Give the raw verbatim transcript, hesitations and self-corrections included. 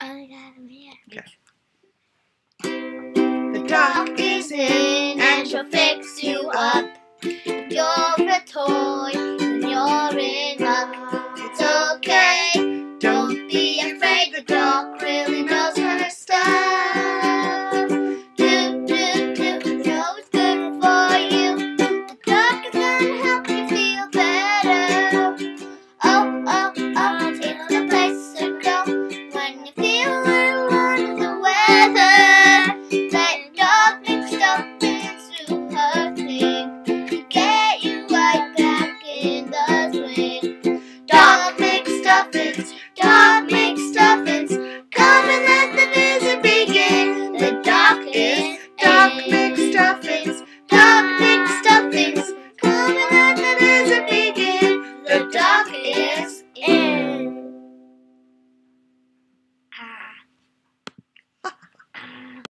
I got him here. Okay. The doc is in and she'll fix you up. You're a toy and you're in